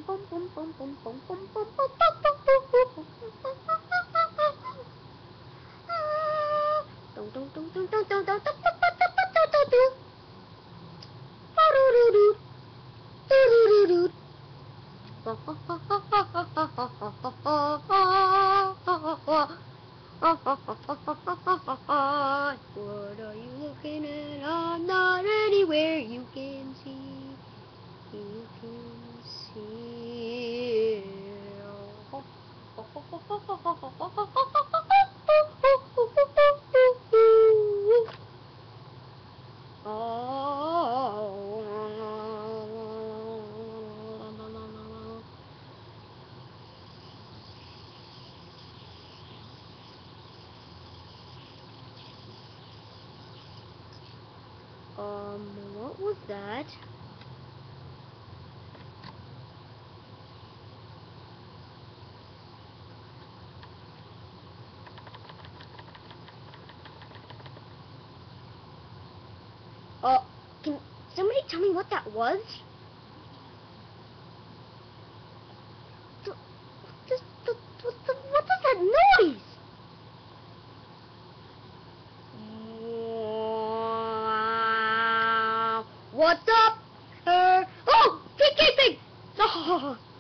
What are you looking at? I'm not anywhere you can see. You can see. What was that? Can somebody tell me what that was? What does that noise? What's up? Oh, keep keeping! Oh.